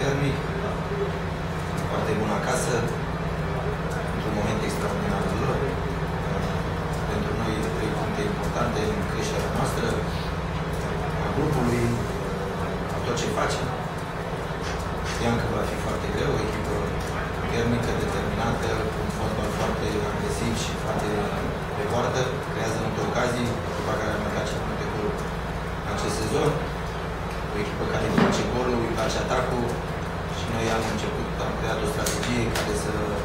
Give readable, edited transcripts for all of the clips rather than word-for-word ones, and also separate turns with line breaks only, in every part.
termic, foarte bun acasă, într-un moment extraordinar de lor. Pentru noi, 3 puncte importante în creșterea noastră, a grupului, a tot ce facem. Știam că va fi foarte greu, o echipă termică, determinată, cu un fotbal foarte agresiv și foarte pe poartă, creează multe ocazii, echipa care a marcat ce multe goluri în acest sezon, o echipă care îi face golul, îi face atacul și noi am creat o strategie care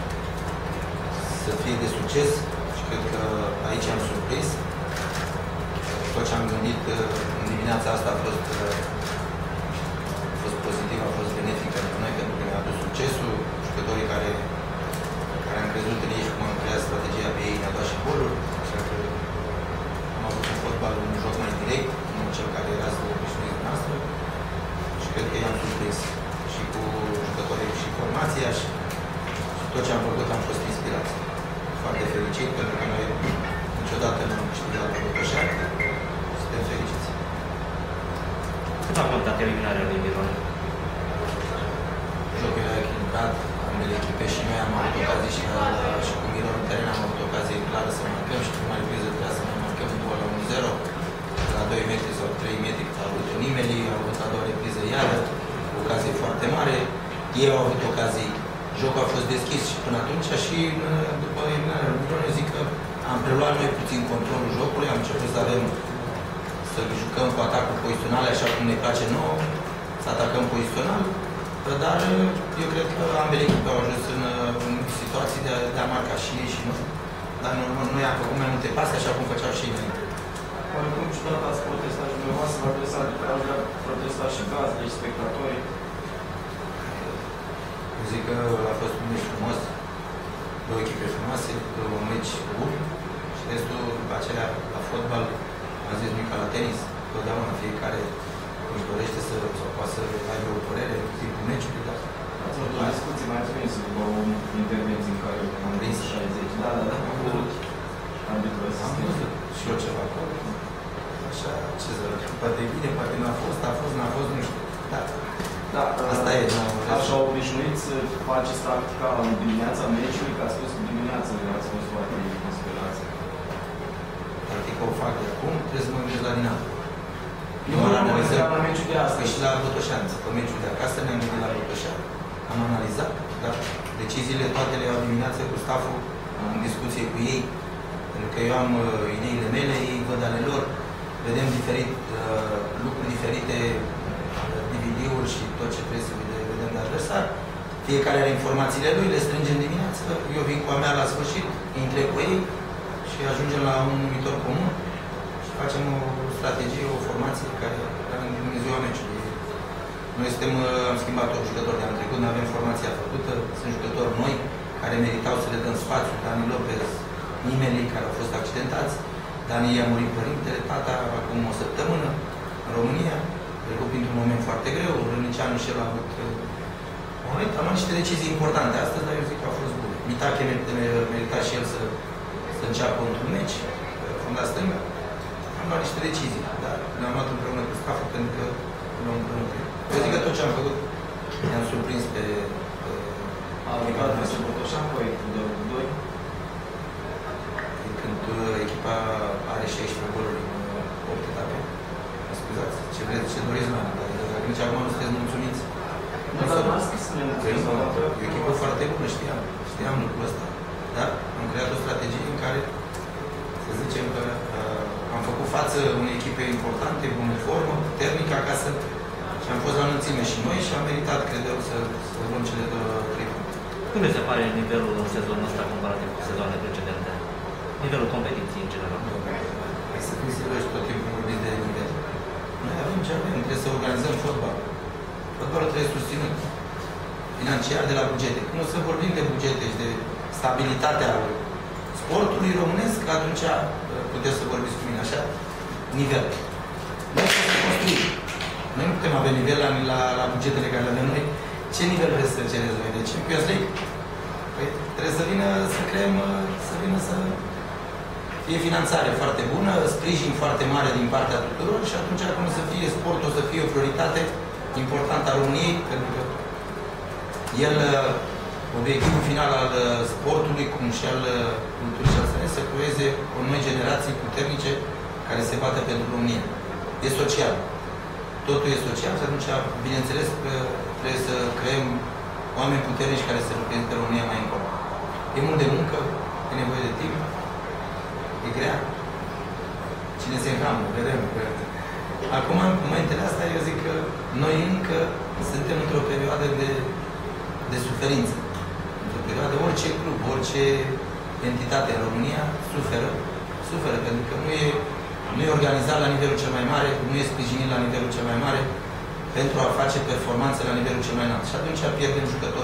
să fie de succes și cred că aici am surprins. Tot ce am gândit în dimineața asta a fost pozitiv, a fost benefic pentru noi, pentru că ne-a adus succesul. Jucătorii care am crezut în ei și cum am creat strategia pe ei ne-a dat și goluri. Așa că am avut un fotbal, un joc mai direct, nu cel care era să obișnuiți noastră. Și cred că i-am surprins și cu jucătorii și formația și tot ce am făcut am fost inspirați. Foarte fericit pentru că noi niciodată nu am câștigat la Botoșani. Suntem fericiți.
Cât a contat eliminarea lui Miron?
Jocul era echilibrat, ambele echipe și noi am avut ocazii și cu Miron în teren am avut ocazie clară să marcăm și prima repriză trebuia să mai marcăm după la 1-0, la 2 metri sau 3 metri a avut nimeni, a avut a doua repriză iară, ocazie foarte mare, ei au avut ocazii, jocul a fost deschis și până atunci și după eliminarea lui Miron eu zic că am preluat noi puțin controlul jocului, am început să jucăm cu atacul pozițional așa cum ne place nouă, să atacăm pozițional. Dar eu cred că ambele echipe au ajuns în situații de a marca și ei și noi. Dar noi am făcut mai multe pase, așa cum făceau și ei înainte.
Oricum, ciudat ați protestat și dumneavoastră, v-a protestat și gazdele și spectatorii.
Eu zic că a fost un meci frumos, două echipe frumoase, două meci buni și restul, după aceea, la fotbal, am zis Mica la tenis, totdeauna fiecare își dorește să poată să aibă o părere în timpul meciului, dar
ați avut o discuție mai prins după o intervenție în care am prins 60. Da. Am văzut arbitrul asistent.
Am văzut și eu ceva acolo. Așa, ce să văd, poate e bine, poate n-a fost, n-a fost, nu știu. Da, asta e.
Așa obișnuiți să faceți tactica în dimineața meciului, că a spus dimineața, că ați fost foarte inspirați.
Tactica o fac de acum, trebuie să mă gândesc la din altă.
Nu analizăm la meciul de astăzi.
Și la Botoșani, pe meciul de acasă ne-am gândit la Botoșani. Am analizat, dar deciziile toate le iau dimineața cu stafful, în discuție cu ei, pentru că eu am ideile mele, ei văd ale lor, vedem lucruri diferite, DVD-uri și tot ce trebuie să vedem de adversar. Fiecare are informațiile lui, le strângem dimineața, eu vin cu a mea la sfârșit, intre cu ei și ajungem la un numitor comun. Facem o strategie, o formație care în ziua meciului. Noi am schimbat 8 jucători de anul trecut, nu avem formația făcută, sunt jucători noi care meritau să le dăm spațiu, Dani Lopez, nimeni care au fost accidentați, Dani i-a murit părintele, tata, acum o săptămână, în România, trecut printr-un moment foarte greu, Râniceanu și el a avut am luat niște decizii importante astăzi, dar eu zic că au fost bune. Mitache merita și el să înceapă într-un meci, funda stângă. Am luat niște decizii, dar le-am luat împreună cu stafful pentru că luăm împreună. Eu zic că tot ce am făcut ne-am surprins pe
Amical de să Botoșani, cu echipul de 2.
Când echipa are 16 goluri în 8 etape, mă scuzați, ce vreți, ce doriți mai mult, dar dacă nici acum nu sunteți mulțumiți.
Nu, dar nu ați scris să ne mulțumim.
E o echipă foarte bună, știam lucrul ăsta. Dar am creat o strategie în care, să zicem că am făcut față unei echipe importante, cu o formă, puternică acasă și am fost la înălțime și noi și am meritat, cred eu, să luăm cele 3 puncte.
Cum vi se pare nivelul în sezonul ăsta comparativ cu sezoanele precedente? Nivelul competiției în general?
Hai să fim serioși, tot timpul vorbim de nivel. Noi avem ce avem, trebuie să organizăm fotbal. Fotbalul trebuie susținut financiar de la bugete. Cum o să vorbim de bugete și de stabilitatea sportului românesc, atunci puteți să vorbiți cu mine așa, nivel. Noi trebuie să construim. Noi nu putem avea nivel la bugetele care le avem noi. Ce nivel vreți să cereți voi? De Champions League? Păi trebuie să vină să creăm, să fie finanțare foarte bună, sprijin foarte mare din partea tuturor și atunci când o să fie sportul, o să fie o prioritate importantă a României, pentru că El, obiectivul final al sportului, cum și al culturii și al sănătății, să creeze o noi generații puternice care se bată pentru România. E social. Totul e social și atunci, bineînțeles, că trebuie să creăm oameni puternici care să reprezinte România mai încolo. E mult de muncă, e nevoie de timp, e grea. Cine se înhamă, vedem. Acum, în momentele astea, eu zic că noi încă suntem într-o perioadă de suferință. Într-o perioadă, orice club, orice entitate în România suferă, pentru că nu e organizat la nivelul cel mai mare, nu e sprijinit la nivelul cel mai mare pentru a face performanțe la nivelul cel mai înalt. Și atunci pierdem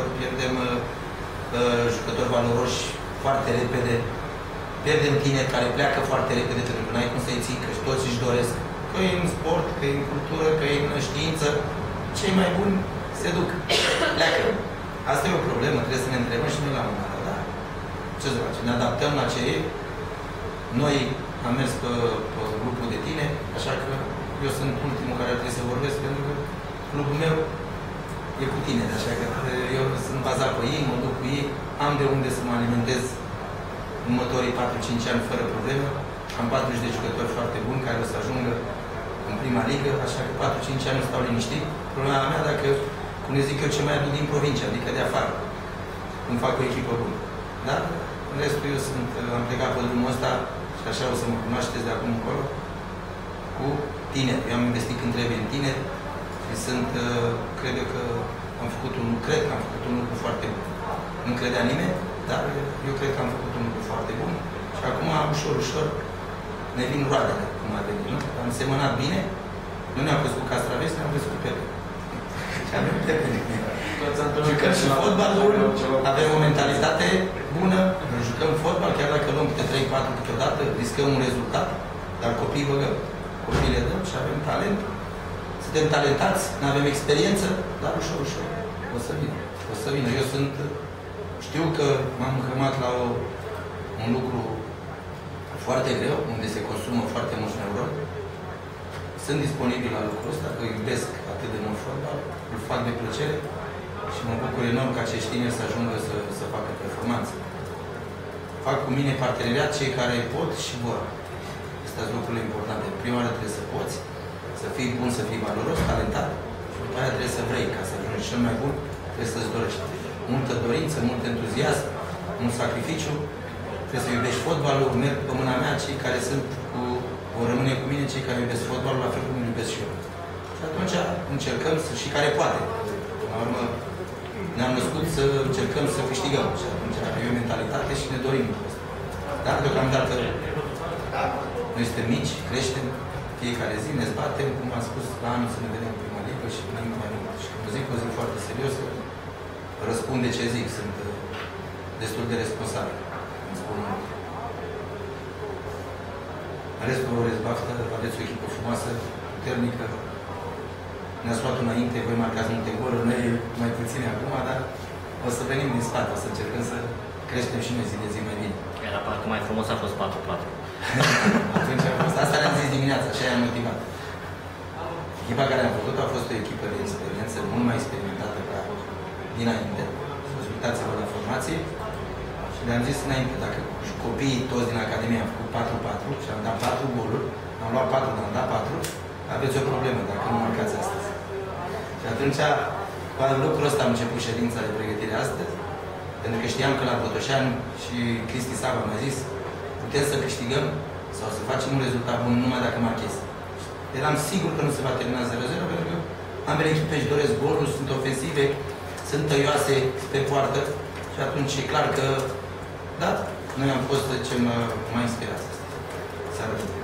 jucători valoroși foarte repede, pierdem tineri care pleacă foarte repede, pentru că n-ai cum să-i ții, că toți își doresc. Că e în sport, că e în cultură, că e în știință, cei mai buni se duc, pleacă. Asta e o problemă, trebuie să ne întrebăm și noi la un moment dat, da? Ce să facem? Ne adaptăm la ce e. Noi am mers pe grupul de tine, așa că eu sunt ultimul care ar trebui să vorbesc, pentru că clubul meu e cu tine, așa că eu sunt bazat pe ei, mă duc cu ei, am de unde să mă alimentez următorii 4-5 ani fără probleme. Am 40 de jucători foarte buni care o să ajungă în prima ligă, așa că 4-5 ani stau liniștit. Problema mea, dacă, cum le zic eu, ce mai aduc din provincie, adică de afară, cum fac o echipă bună. Dar, în restul, eu am plecat pe drumul ăsta și așa o să mă cunoașteți de acum încolo, cu tineri. Eu am investit când trebuie în tineri și cred că am făcut un lucru foarte bun. Nu credea nimeni, dar eu cred că am făcut un lucru foarte bun. Și acum, ușor, ne vin roadele, cum a venit, nu? Am semănat bine, nu ne-am crescut castraveți, ne-am crescut pepe. Și avem pepe. Jucăm și fotbalul, avem o mentalitate bună, jucăm fotbal, chiar dacă luăm câte 3-4 câteodată, riscăm un rezultat, dar copiii băgăm. Copiii le dăm și avem talent. Suntem talentați, nu avem experiență, dar ușor o să vină. Eu știu că m-am încămat la un lucru foarte greu, unde se consumă foarte mulți neuroni. Sunt disponibil la lucrul ăsta, că iubesc atât de mult fotbal, îl fac de plăcere și mă bucur enorm ca acești tineri să ajungă să facă performanță. Fac cu mine parteneriat cei care pot și vor. Astea sunt lucrurile importante. Prima oară trebuie să poți, să fii bun, să fii valoros, talentat, și după aia trebuie să vrei, ca să ajungi cel mai bun, trebuie să-ți dorești. Multă dorință, mult entuziasm, mult sacrificiu. Trebuie să iubești fotbalul, merg pe mâna mea, cei care vor rămâne cu mine, cei care iubesc fotbalul, la fel cum îl iubesc și eu. Și atunci încercăm și care poate. La urmă, ne-am născut să încercăm să câștigăm. Și atunci e o mentalitate și ne dorim lucrul ăsta. Dar deocamdată noi suntem mici, creștem, fiecare zi ne zbatem, cum am spus, la anul să ne vedem în prima ligă și până mai mult. Și când zic o zi foarte serios, răspund de ce zic, sunt destul de responsabil. În rest, vă urez baftă, aveți o echipă frumoasă, puternică. Ne-ați luat înainte, voi marcați multe goluri, noi mai puține acum, dar o să venim din spate, o să încercăm să creștem și noi zi de zi mai bine.
Era parcă mai frumos a fost 4-4.
Atunci a fost. Asta le-am zis dimineața, așa i-am motivat. Echipa care am făcut a fost o echipă de experiență, mult mai experimentată ca dinainte. Uitați-vă la formație. Și le-am zis înainte, dacă copiii toți din Academie am făcut 4-4 și am dat 4 goluri, am luat 4, dar am dat 4, aveți o problemă dacă nu marcați astăzi. Și atunci, cu lucrul ăsta am început ședința de pregătire astăzi, pentru că știam că la Botoșani și Cristi Sava mi-a zis, putem să câștigăm sau să facem un rezultat bun numai dacă marchezi. Eram sigur că nu se va termina 0-0, pentru că ambele echipe își doresc goluri, sunt ofensive, sunt tăioase pe poartă și atunci e clar că, da, noi am fost ce m-a inspirat. Seara.